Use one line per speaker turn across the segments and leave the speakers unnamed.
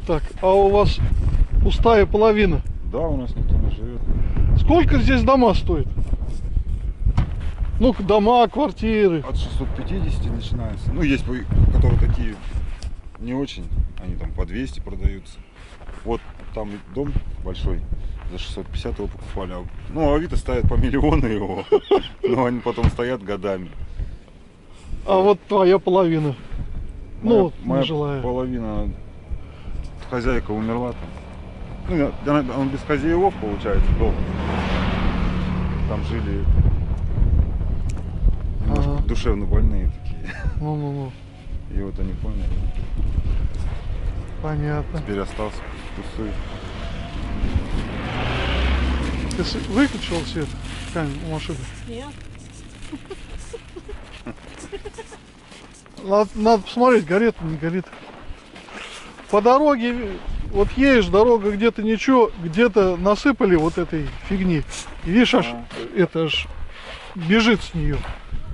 Так, а у вас пустая половина?
Да, у нас никто не живет.
Сколько здесь дома стоит? Ну, дома, квартиры.
От 650 начинается. Ну, есть, которые такие не очень. Они там по 200 продаются. Вот там дом большой. За 650 его покупали. Ну, Авито ставят по миллиону его. Но они потом стоят годами.
А вот твоя половина. Ну,
моя
не желаю.
половина, хозяйка умерла там. Ну, он без хозяев, получается, дом. Там жили немножко душевно больные такие.
Ну.
И вот они поняли.
Понятно.
Теперь остался пустой.
Ты выключил свет в машине?
Нет.
Надо посмотреть, горит, не горит. По дороге, вот едешь, дорога где-то ничего, где-то насыпали вот этой фигни. И видишь, аж это аж бежит с нее.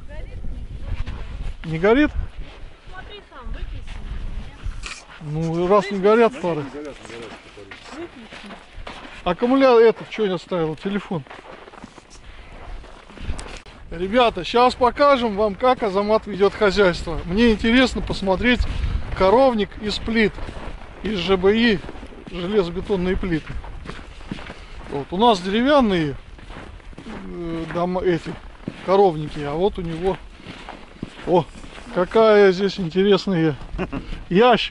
Не горит?
Смотри сам, выключи.
Ну, раз не горят фары. Аккумулятор этот, что я оставил, телефон. Ребята, сейчас покажем вам, как Азамат ведет хозяйство. Мне интересно посмотреть коровник из плит, из ЖБИ, железобетонные плиты. Вот, у нас деревянные дома, эти коровники, а вот у него, о, какая здесь интересная ящик.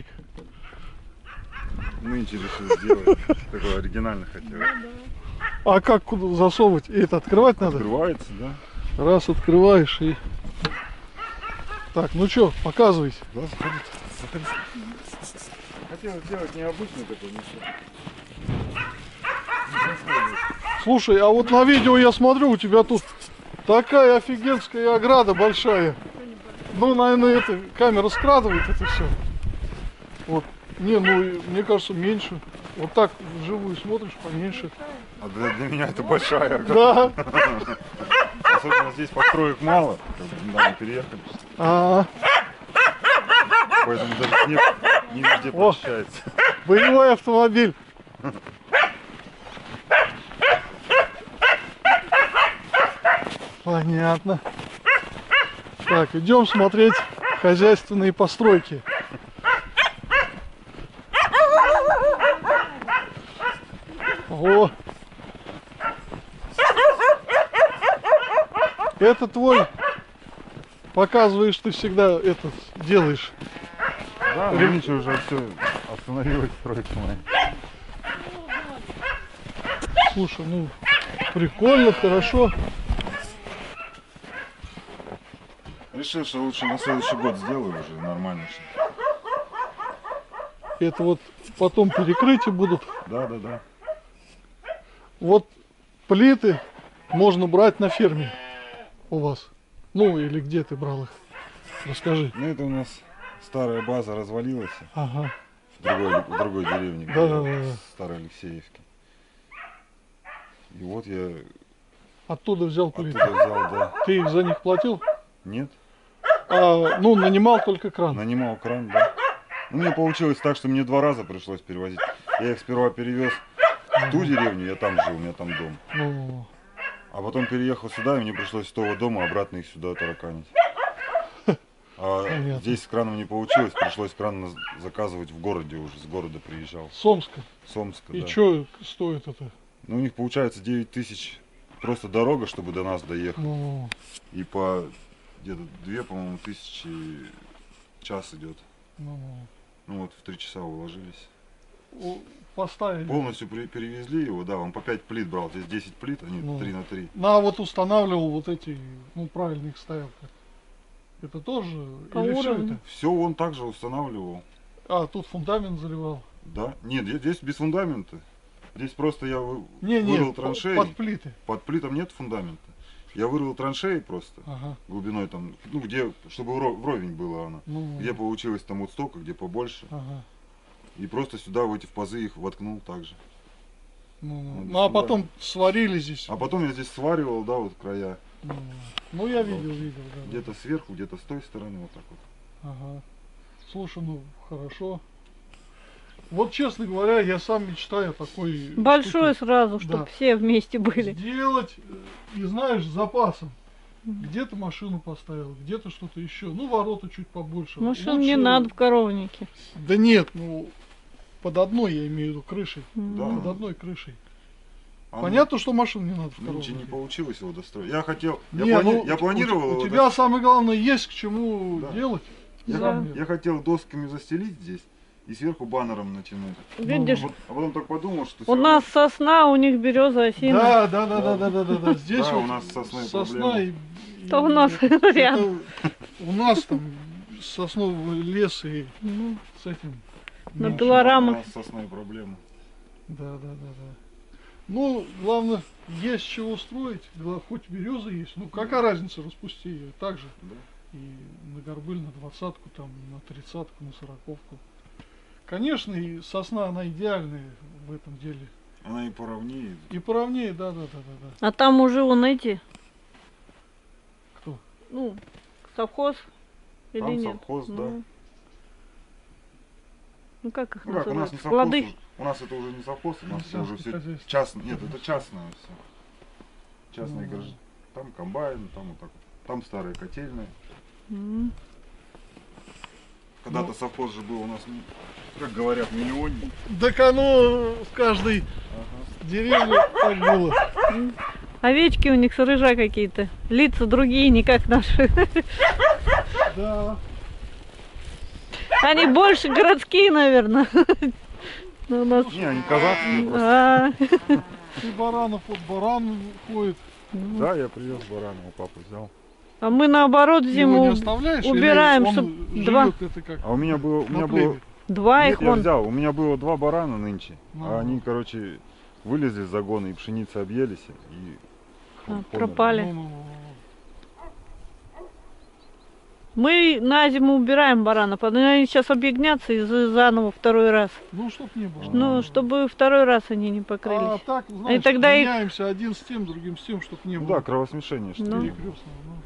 Нынче решил сделать. Такой оригинально хотел.
А как куда засовывать? Это открывать надо?
Открывается, да?
Раз открываешь и... Так, ну что, показывайте.
Да, заходит. Хотел сделать необычный такой, ничего.
Слушай, а вот на видео я смотрю, у тебя тут такая офигенская ограда большая. Ну, наверное, это камера скрадывает это все. Вот. Не, ну, мне кажется, меньше. Вот так вживую смотришь, поменьше.
А для меня это большая
Да.
ограда. Особенно здесь построек мало. Недавно переехали. Поэтому даже снег не везде помещается.
Боевой автомобиль. Понятно. Так, идем смотреть хозяйственные постройки. О! Это твой. Показываешь, ты всегда это делаешь.
Да, нынче уже все остановилось, стройка моя.
Слушай, ну прикольно, хорошо.
Решил, что лучше на следующий год сделаю уже нормально.
Это вот потом перекрытия будут.
Да.
Вот плиты можно брать на ферме у вас. Ну или где ты брал их? Расскажи.
Ну это у нас старая база развалилась.
Ага.
В другой деревне.
Да.
Старой Алексеевке. И вот я
Оттуда взял плиты.
оттуда взял, да.
Ты их за них платил?
Нет.
А, ну, нанимал только кран.
Нанимал кран, да. Ну, мне получилось так, что мне 2 раза пришлось перевозить. Я их сперва перевез в ту деревню, я там жил, у меня там дом.
Ну,
А потом переехал сюда, и мне пришлось с того дома обратно их сюда тараканить. А
понятно.
здесь с краном не получилось, пришлось кран заказывать в городе уже, с города приезжал.
с Омска.
С Омска,
И
да.
что стоит это?
Ну, у них получается 9 тысяч просто дорога, чтобы до нас доехать.
Ну,
И по где-то 2, по-моему, тысячи час идет.
ну,
Ну вот в 3 часа уложились.
поставили.
Полностью перевезли его, да, он по 5 плит брал. Здесь 10 плит, они
Ну.
3 на 3.
На вот устанавливал вот эти, ну правильно их ставил. Это тоже?
По
Или все
уровню.
это?
Все он также устанавливал.
А, тут фундамент заливал.
Да. Нет, здесь без фундамента. Здесь просто я
Не,
вырыл
не,
траншеи.
под плиты.
Под плитом нет фундамента. Я вырыл траншеи просто.
Ага.
Глубиной там, ну где, чтобы вровень была она.
Ну,
Где получилось там вот столько, где побольше.
ага.
И просто сюда в эти пазы их воткнул также.
Ну,
без
ну, а потом
фундамента.
сварили здесь.
А потом я здесь сваривал, да, вот края.
Ну, я видел, да.
Где-то сверху, где-то с той стороны, вот так вот.
Ага. Слушай, ну хорошо. Вот, честно говоря, я сам мечтаю о такой
Большой
штуке
сразу, чтобы
Да.
все вместе были.
сделать, и знаешь, с запасом. Где-то машину поставил, где-то что-то еще. Ну, ворота чуть побольше.
Машин не
Лучше-
надо в коровнике.
Да нет, ну, под одной, я имею в виду, крышей.
Да.
Под одной крышей.
А
Понятно, что машин не надо в
нынче
коровнике.
не получилось его достроить. Я хотел,
Не, ну,
я планировал
у
его
тебя самое главное есть к чему
Да.
делать.
Я,
Да.
я хотел досками застелить здесь и сверху баннером натянуть.
Видишь,
А потом так подумал, что
у
всё
нас сосна, у них береза, осина.
Да. Здесь
Да,
вот
у нас с сосной
сосна
проблемы.
То у нас
это
рядом.
у нас там сосновый лес и
Ну,
с этим.
на
меньше.
У
пилорамах.
нас с сосной проблемы.
Да. Ну, главное, есть чего строить. Хоть береза есть. Ну, какая разница, распусти ее. Так же.
Да.
И на горбыль, на 20-ку, там, на 30-ку, на 40-ку. Конечно, и сосна, она идеальная в этом деле.
Она и поровнее.
И поровнее, да.
А там уже вон эти,
Кто?
ну, совхоз или
Там
нет?
совхоз, да.
Ну. Ну как их
Ну как, у нас
называют?
не совхоз,
Плоды.
у нас это уже не совхоз, у нас это уже
Сельское
все
хозяйство.
частное. Нет, это частное все. Частные
Ну.
гаражи. Там комбайн, там вот так вот. Там старые котельные.
М.
Когда-то
Ну.
совхоз же был у нас, ну, как говорят, миллионник.
Так оно в каждой деревне так было.
Овечки у них с рыжа какие-то. Лица другие, не как наши.
Да.
Они больше городские, наверное. Ну, у нас...
Не, они казахские просто.
А,
И баранов, вот баран ходит.
ну.
Да, я привез барана, у папы взял.
А мы наоборот
Его
зиму
не оставляешь? или
убираем,
он
чтоб
живет
два.
это как
А у меня было,
на племя?
два
нет,
их
я
вон.
взял, у меня было 2 барана нынче,
Ну.
а они, короче, вылезли с загона и пшеницы объелись и померли.
Пропали.
Ну.
Мы на зиму убираем баранов, а они сейчас объединятся и заново второй раз.
Ну, чтоб не было.
Ну, чтобы второй раз они не
А
покрылись.
так, знаешь,
тогда их-
меняемся один с тем, другим с тем, чтоб не
Ну
было
да, кровосмешение что
Ну.
ли.
перекрестного. Ну.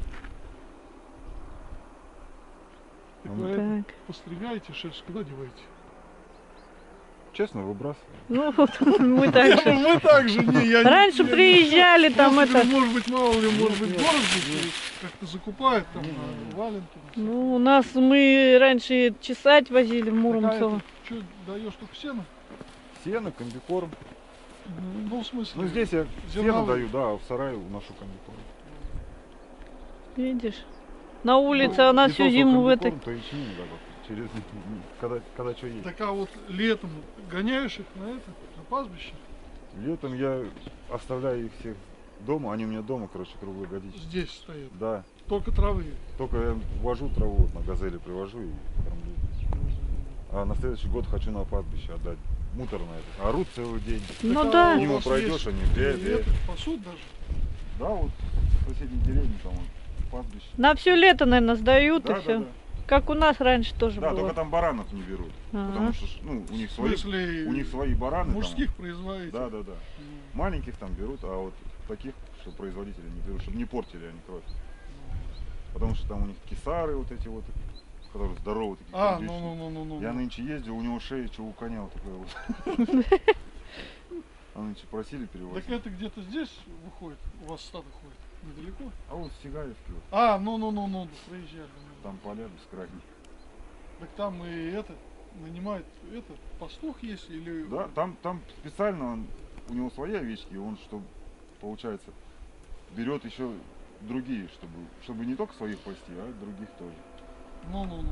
А
Так
мы-
вы это
Так.
постригаете, шерсть куда деваете?
Честно, выбрасываю.
Ну, вот мы так же.
Мы так же, не, я не-
Раньше
я не-
приезжали, там
Просто,
это...
может быть, мало ли, может быть,
нет,
город здесь как-то закупают там валенки.
Ну, у нас мы раньше чесать возили в Муромцево.
Что даешь, только сено?
Сено, комбикорм.
Ну, в смысле?
Ну здесь я сено
Зерновые.
даю, да, а в сарае уношу комбикорм.
Видишь? На улице
Ну,
она
не
всю
только
зиму в этой...
комбикорм, то ячмень, да, вот, через, когда что есть.
Так а вот летом гоняешь их на это, на пастбище?
Летом я оставляю их всех дома, они у меня дома, короче, круглогодично.
Здесь стоят.
Да,
Только травы.
только я вожу траву, вот на газели привожу и кормлю. А на следующий год хочу на пастбище отдать. Муторно это. Орут целый день.
Ну
Так, а
да.
у
Мимо
вас
пройдешь,
есть
они
и
бе.
это, пасут даже.
Да, вот в соседней деревне там вот пастбище.
На все лето, наверное, сдают и
Да,
все.
да.
Как у нас раньше тоже
Да,
было.
только там баранов не берут.
Ага.
Потому что ну, у них
В
свои,
смысле,
у них свои бараны.
мужских производителей.
Там. Да. Маленьких там берут, а вот таких, что производители не берут, чтобы не портили они кровь. Потому что там у них кисары вот эти вот, которые здоровые такие.
А,
кругличные.
ну.
Я нынче ездил, у него шея, что у коня вот такая вот. А нынче просили
Так
перевозить.
это где-то здесь выходит, у вас стадо ходит, недалеко?
А вот в Сигаевске вот,
А, ну, проезжали.
там поля бескрайние.
Так там и это, нанимает, это, пастух есть или...
Да, там специально у него свои овечки, и он, чтобы, получается, берет еще другие, чтобы не только своих пасти, а других тоже.
Ну.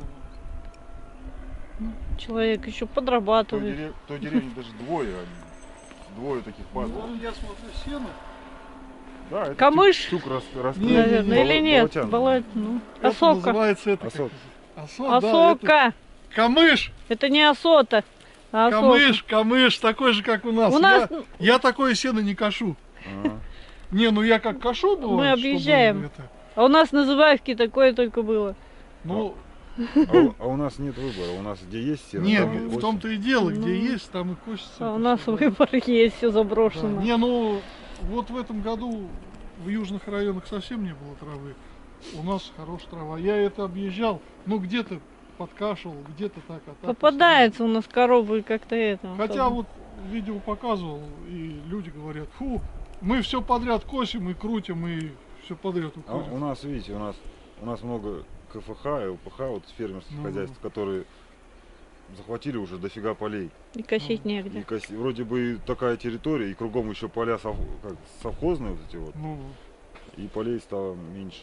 Человек еще
В той,
подрабатывает.
в той деревне даже двое таких пастбищ.
Ну, я смотрю, сено.
Да, это
Камыш?
тюк раскрыт.
Не,
Наверное, или нет?
Болотян.
Ну,
Это
осока.
называется это.
Осок.
Осок, да, это
Осока.
камыш,
Это не осота, а осока.
камыш, такой же, как у нас.
У нас
Я такое сено не кашу.
А,
Не, ну я как кашу бывает,
Мы
чтобы
объезжаем.
это,
А у нас на Зубаевке такое только было.
ну,
а у нас нет выбора, у нас где есть сено,
нет,
там и
в
косим.
том-то и дело,
Ну.
где есть, там и косится.
А
это
у нас
всё, да.
выбор есть, все
Да.
заброшено.
Не, ну, вот в этом году в южных районах совсем не было травы. У нас хорошая трава. Я это объезжал, ну, где-то подкашивал, где-то так, а так.
Попадается у нас коровы как-то это.
Хотя вот видео показывал, и люди говорят, фу, мы все подряд косим и крутим, и все подряд
А
уходим.
у нас, видите, у нас много КФХ и УПХ, вот фермерских
Ну.
хозяйств, которые захватили уже дофига полей.
И косить
И
негде.
вроде бы такая территория, и кругом еще поля как совхозные вот эти вот,
Ну,
и полей стало меньше.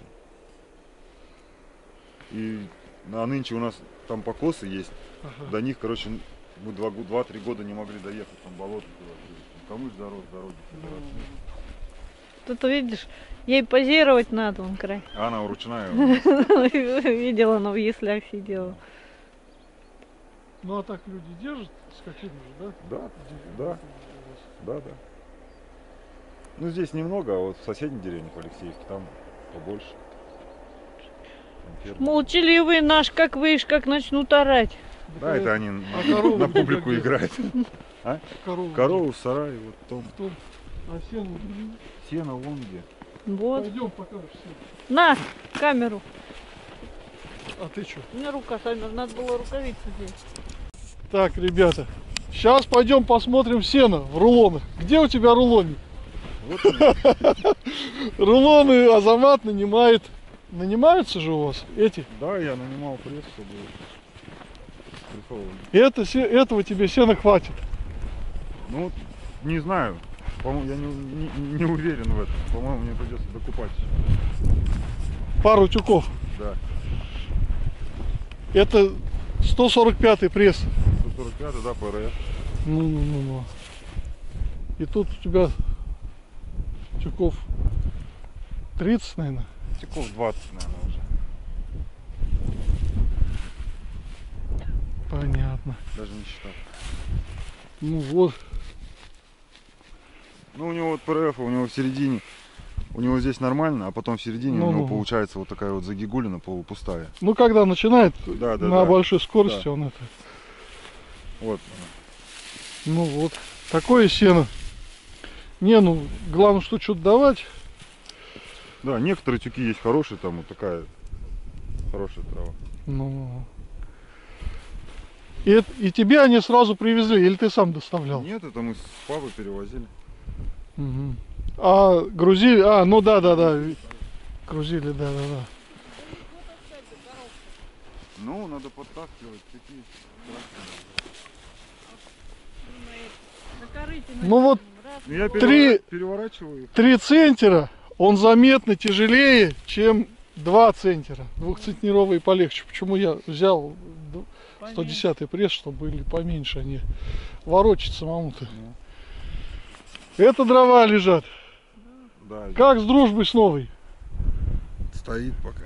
И нынче у нас там покосы есть,
ага.
до них, короче, мы 2-3 года не могли доехать, там болото было, камыш зарос, дороги.
Тут видишь, ей позировать надо, он край.
А она ручная.
Видела, она в яслях сидела.
Ну а так люди держат скотину же, да?
Да,
Где-
да.
у вас?
да. Ну здесь немного, а вот в соседней деревне, в Алексеевке, там побольше. Там ферма.
Молчаливый наш, как выйдешь, как начнут орать.
Да, это они
А коровы
на
у тебя
публику
где?
играют.
Корову.
Корову в сарае, вот в том.
В том. А сено?
Сено вон где.
Вот.
Пойдем покажешь сено.
На, камеру.
А ты что?
У меня рука замерзла, надо было рукавицу взять.
Так, ребята, сейчас пойдем посмотрим сено в рулонах. Где у тебя рулоны?
Вот он.
Рулоны Азамат нанимает. Нанимаются же у вас эти?
Да, я нанимал пресс, чтобы прессовывали.
Этого тебе сена хватит.
Ну, не знаю. По-моему, я не уверен в этом. По-моему, мне придется докупать.
Пару тюков.
Да.
Это 145-й пресс.
145, да, ПРФ.
Ну. И тут у тебя тюков 30, наверное.
Тюков 20, наверное, уже.
Понятно.
Даже не считал.
Ну вот.
Ну, у него вот ПРФ, у него в середине, у него здесь нормально, а потом в середине у него получается вот такая вот загигулина полупустая.
Ну когда начинает
Да,
на большой скорости,
Да.
он это.
Вот.
Ну вот. Такое сено. Не, ну главное, что что-то давать.
Да, некоторые тюки есть хорошие, там вот такая хорошая трава.
Ну. И тебе они сразу привезли, или ты сам доставлял?
Нет, это мы с папой перевозили.
Угу. А грузили, ну да. Грузили, да.
Ну, надо подтаскивать тюки.
Ну вот
Ну, я
Три-
переворачиваю их.
3 центнера, он заметно тяжелее, чем 2 центера. Двухцентнеровые полегче. Почему я взял 110-й пресс, чтобы были поменьше, они ворочать самому-то. Это дрова лежат.
Да,
Как с дружбой с новой?
стоит пока.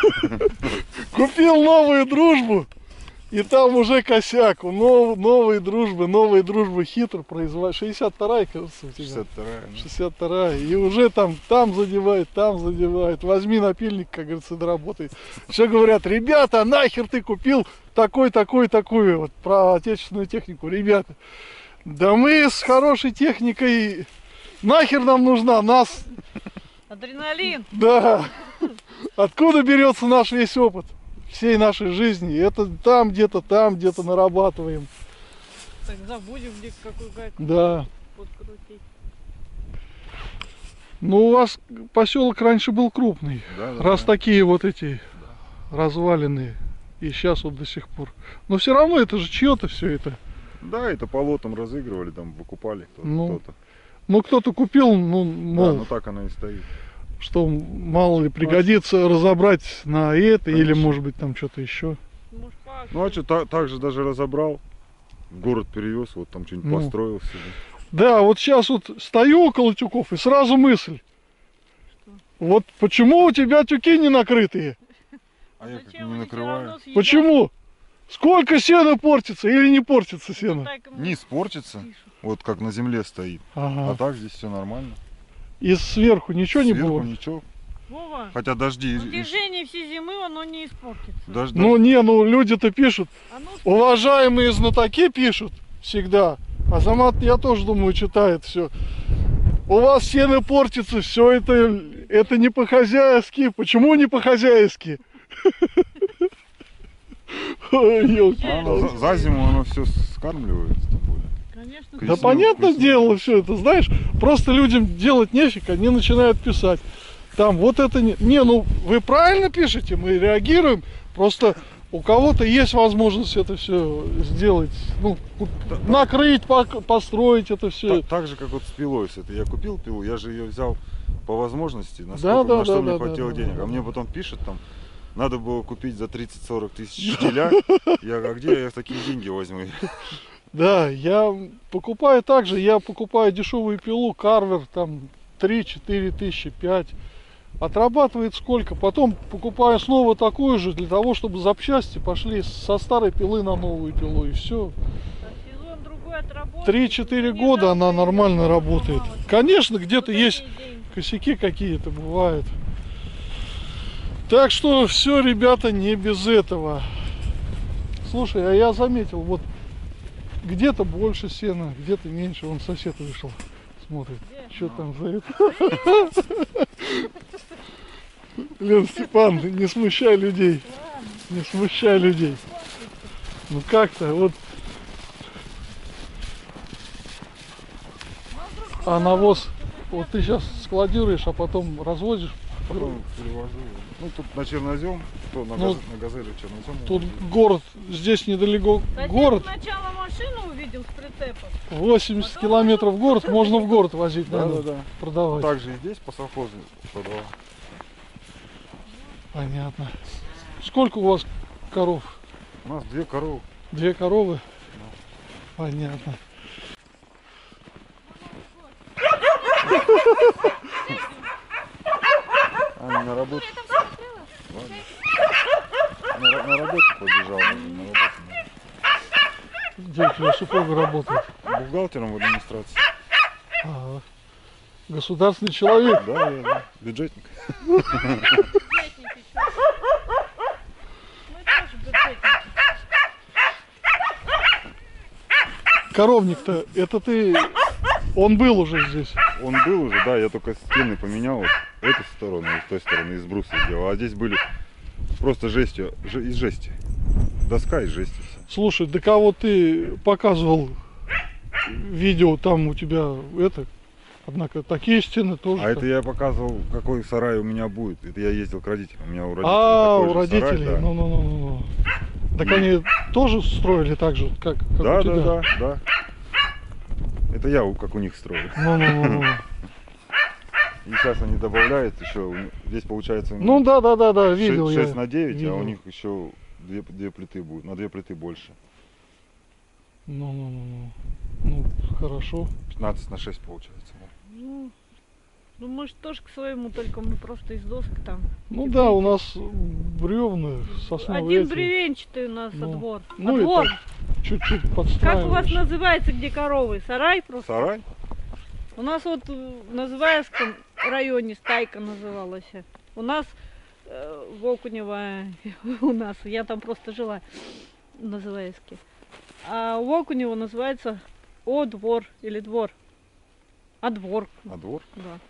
Купил новую дружбу, и там уже косяк. Новые дружбы хитро производят. 62-я, кажется, у тебя.
62-я.
62-я. И уже там задевает. Возьми напильник, как говорится, доработай. Все говорят, ребята, нахер ты купил такой. Вот про отечественную технику. Ребята, да мы с хорошей техникой, нахер нам нужна, нас,
Адреналин.
да. Откуда берется наш весь опыт всей нашей жизни? Это там где-то нарабатываем.
Так забудем, где какую гайку
Да.
подкрутить.
Ну, у вас поселок раньше был крупный.
Да,
Раз такие вот эти развалины. И сейчас вот до сих пор. Но все равно это же чье-то все это.
Да, это по лотам разыгрывали, там выкупали кто-то.
Ну,
кто-то.
Ну, кто-то купил, ну,
Да,
мол,
ну так она и стоит.
что мало ли пригодится разобрать на это, или
Конечно.
может быть там что-то еще.
Может, пак.
Ну а что, так же даже разобрал, в город перевез, вот там что-нибудь
Ну.
построил себе.
Да, вот сейчас вот стою около тюков, и сразу мысль. Вот почему у тебя тюки не накрытые?
А я как
Зачем
не
они
накрываю.
всё равно съедят?
Почему? Сколько сена портится или не портится
Ну,
сено?
так ему
Низ портится,
пишут.
вот как на земле стоит. А
Ага.
так здесь все нормально.
И сверху ничего не
Сверху
было?
ничего.
Вова,
Хотя дожди...
в течение всей зимы оно не испортится.
Ну не, ну люди-то пишут.
Оно
Уважаемые знатоки пишут всегда. Азамат, я тоже думаю, читает все. У вас сено портится, все это не по-хозяйски. Почему не по-хозяйски? Ой,
А
ёлки.
оно за зиму оно все скармливается, тем более.
Конечно.
К
Да
весне,
понятное
к весне.
дело все это, знаешь, просто людям делать нефиг, они начинают писать. Там вот это не, ну вы правильно пишете, мы реагируем, просто у кого-то есть возможность это все сделать, ну, накрыть, построить это все.
Так же, как вот с пилой. Это я купил пилу, я же ее взял по возможности,
Да,
насколько,
да,
на что
да,
мне
да,
хватило
да,
денег.
да,
А мне
да.
потом пишет там, надо было купить за 30-40 тысяч штиля. Я говорю, а где я такие деньги возьму?
Да, я покупаю также, я покупаю дешевую пилу, карвер, там 3-4 тысячи, 5. Отрабатывает сколько, потом покупаю снова такую же, для того, чтобы запчасти пошли со старой пилы на новую пилу, и все.
Сезон другой отработает.
3-4 года она нормально работает. Конечно, где-то есть косяки какие-то бывают. Так что все, ребята, не без этого. Слушай, а я заметил, вот где-то больше сена, где-то меньше. Вон сосед вышел, смотрит. Что там за это? Лен Степан, не смущай людей. Не смущай людей. Ну как-то вот. А навоз, вот ты сейчас складируешь, а потом развозишь.
Потом перевожу. Ну тут на чернозем, то на,
Ну,
на газели чернозем.
Тут город, здесь недалеко город.
Сначала машину увидел с прицепом.
80 километров в город, можно в город возить,
Да,
надо
да, да.
продавать.
Также и здесь по совхозу продавал.
Понятно. Сколько у вас коров?
У нас 2 коровы.
2 коровы? Понятно.
Аня на работу. Ладно. На работу побежал. На работу.
Где у тебя супруга работает?
Бухгалтером в администрации.
Ага. Государственный человек.
Да, да. Бюджетник.
Коровник-то, это ты, он был уже здесь.
Он был уже, да, я только стены поменял. Вот эту сторону и с той стороны из бруса сделал. А здесь были просто жестью, из жести. Доска из жести. Все.
Слушай, да кого ты показывал видео, там у тебя это, однако такие стены тоже.
А это я показывал, какой сарай у меня будет. Это я ездил к родителям. У меня у родителей
А,
такой
у
же
родителей,
сарай, да.
ну. Так они тоже строили так же, как
Да,
у тебя?
да. Это я как у них строю.
Ну.
И сейчас они добавляют еще. Здесь получается
Ну да, видел
6
я.
на 9,
видел.
а у них еще 2 плиты будет. На 2 плиты больше.
Ну, хорошо.
15 на 6 получается. Да.
Ну мы же тоже к своему, только мы просто из досок там.
Ну да, у нас бревна, сосновые.
Один
эти.
бревенчатый у нас
Ну,
двор.
ну,
А двор,
это чуть-чуть
как у вас
подстраиваешь.
называется, где коровы? Сарай просто?
Сарай?
У нас вот на Зваевском районе стайка называлась. У нас в Окунево, у нас, я там просто жила на Зваевске. А в Окунево называется О-двор или двор. А двор.
А двор?
Да.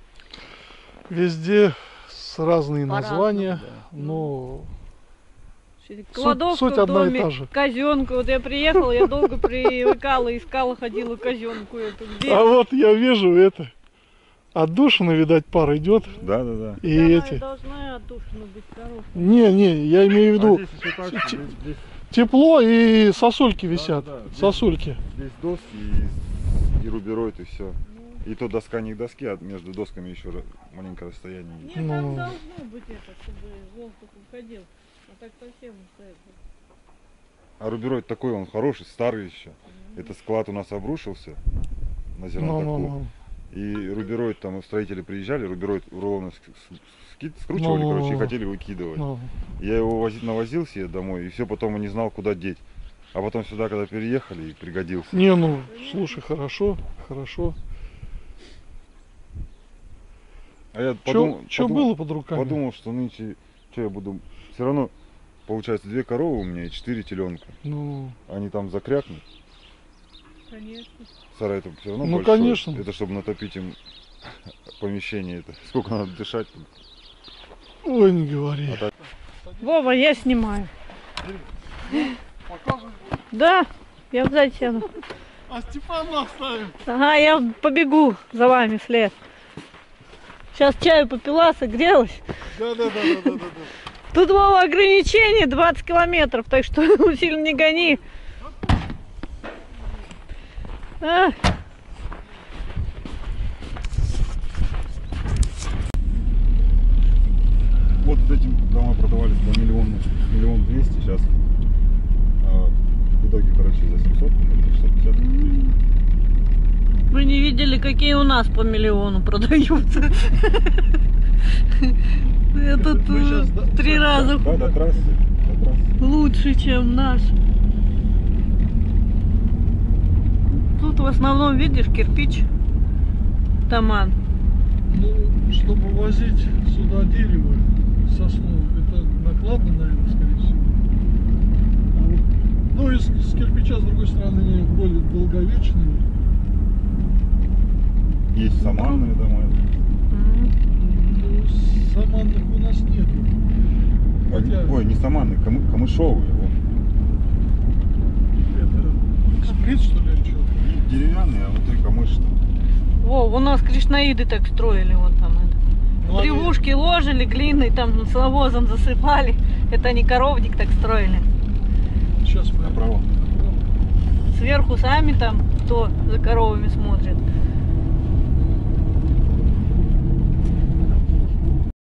Везде с разные
По-разному,
названия,
да.
но
Кладовка
суть
в
одна и
доме,
та же.
казенка. Вот я приехала, я долго привыкала, искала, ходила казенку эту. Где?
а вот я вижу это. Отдушина, видать, пар идет.
Да.
И
Она
эти.
должна отдушина быть хорошая.
Не, я имею в виду
А здесь еще так, что здесь
тепло и сосульки висят.
да, здесь-
Сосульки.
Здесь доски и рубероид и все. И то доска не к доске, а между досками еще маленькое расстояние.
Нет,
Ну.
там должно быть это, чтобы воздух уходил. А так совсем стоит.
А рубероид такой, он хороший, старый еще. Это склад у нас обрушился на зернотаку.
Ну.
И рубероид там строители приезжали, рубероид рулоны скручивали,
Ну.
короче, и хотели выкидывать.
Ну.
Я его навозил себе домой, и все потом не знал, куда деть. А потом сюда, когда переехали, и пригодился.
Не, ну, слушай, хорошо.
А я
Что было под руками?
подумал, что нынче, что я буду, все равно, получается, 2 коровы у меня и 4 теленка.
Ну,
Они там закрякнут.
Конечно.
Сарай-то все равно
Ну,
большой.
конечно.
Это чтобы натопить им помещение. Это сколько надо дышать.
ой, не говори.
А так-
Вова, я снимаю.
Показывай.
Да, я сзади сяду.
А Степана оставим.
Ага, я побегу за вами вслед. Сейчас чаю попила, согрелась.
Да.
Тут, Вова, ограничение 20 километров, так что сильно не гони. А.
Вот этим дома продавались по миллион 200, сейчас в итоге, короче, за 700 или 650.
Вы не видели, какие у нас по миллиону продаются? Этот
Мы щас до-
3 раза
Да, до трассы.
лучше, чем наш. Тут в основном, видишь, кирпич, таман.
Ну, чтобы возить сюда дерево, сосну, это накладно, наверное, скорее всего. А вот, ну, и с кирпича, с другой стороны, они более долговечные.
Есть саманные дома.
М.
Ну, саманных у нас нету. Хотя
Ой, не саманные, камышовые. Вот.
это сплит, что ли, или что?
И деревянные, а внутри камыш.
Во, у нас кришнаиды так строили, вот там это.
Ну, они-
Бревушки ложили, глиной там с засыпали. Это они коровник так строили.
Сейчас мы
Направо.
Сверху сами там, кто за коровами смотрит.